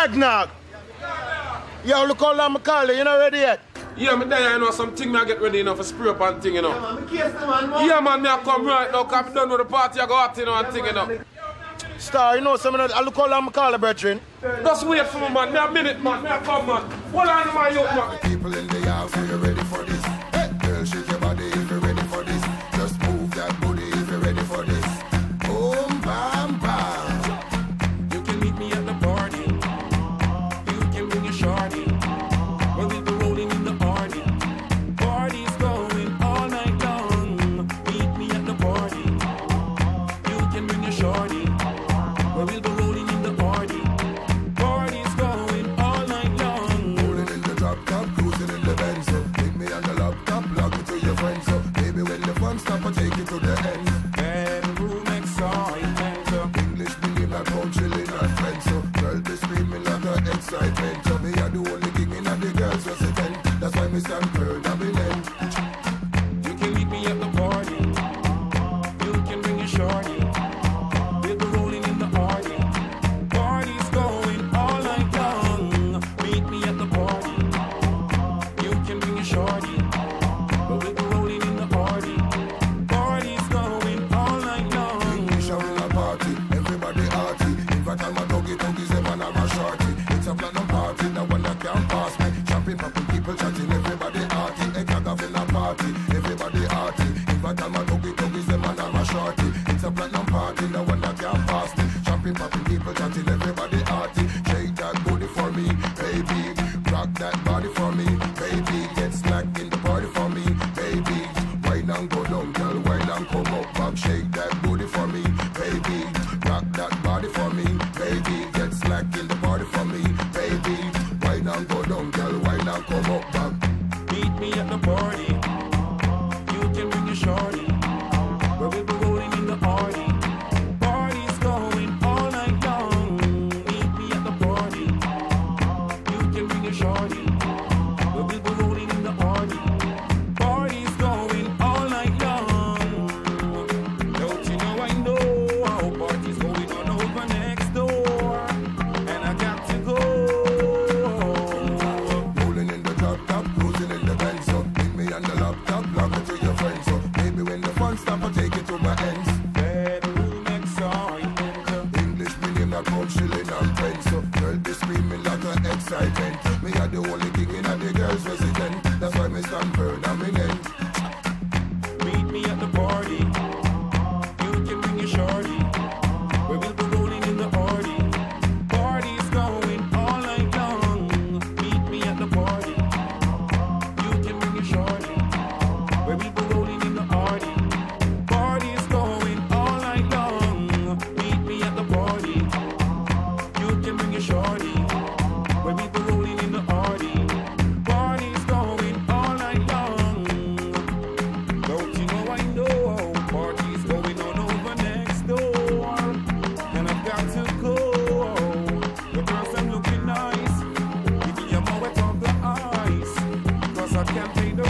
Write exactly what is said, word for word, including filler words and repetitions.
Eggnog. Yo, look how long I call you. You not ready yet? Yeah, me there, you know, something me I get ready, you know, for spray up and thing, you know. Yeah, man, me case the man, man. Yeah, man, me I come right now, because I'm done with the party, I go out, you know, and thing, you know. Star, you know, some of I look how long I call you, brethren. Just wait for me, man. Me a minute, man. Me a come, man. Hold on to my youth, man. People in the house, are you ready for this? Hey, girl, shake your body if you're ready for this. Just move that booty if you're ready for this. Boom, bam, bam. You can meet me at the party. You can bring your shorty. Well, we'll be rolling in the party. Party's going all night long. Meet me at the party. You can bring your shorty. Well, we'll be rolling in the party. Party's going all night long. Rolling in the drop top, cruising in the Benz. So take me on the laptop, log me to your friends. So baby, when the fun stop, I take you to the end. Bedroom excitement. English medium, not home chilling and friends. So girl be screaming like an excitement. So me are the only king in the girls resident. That's why me stand firm and be lent. You can meet me at the party. You can bring your shorty. We'll be rolling in the party. Party's going all night long. Meet me at the party. You can bring your shorty. But we'll be rolling in the party. Party's going all night long. English are in a party, everybody hearty. Invite all my doggy doggies, them and I'm a shorty. It's a platinum party, the one that can't pass me. Champagne popping, people chatting, everybody hearty. A cag off in a party, everybody hearty. Invite all my doggy doggies, them and I'm a shorty. It's a platinum party, the one that can't pass me. Champagne popping, people chatting, everybody hearty. Shake that booty for me, baby. Rock that body for me, baby. Get slack in the party for me, baby. Wine and go down, girl, wine and come up back. Shake that booty for me, baby. Rock that body for me, baby. Get slack in the party for me, baby. Wine and go down, girl, wine and come up back. Meet me at the party. You can bring your shorty. But we'll be rolling in the party. Party's going all night long. Meet me at the party. You can bring your shorty. But we'll be rolling in the party. Party's going all night long. Don't you know I know how party's going on over next door. And I got to go. Rolling in the drop top, cruising in the Benz. So meet me on the laptop, log it to your friends. So maybe when the fun stop, I take it to my ends. Bedroom excitement. English medium, not home chilling and friends. So girl be screaming like an excitement. Me are the only king in the girls resident. That's why me stand firm and me lent. Meet me at the party. You can bring your shorty. We will be rolling in the party. Party's going all night long. Meet me at the party. You can bring your shorty. We will be rolling in the party. Party's going all night long. Meet me at the party. You can bring your shorty. We will be rolling in the party. Party's going all night long. Don't you know I know party's going on over next door. And I've got to go. The girls are looking nice. Giving you more wet on the ice. Cause I can't pay the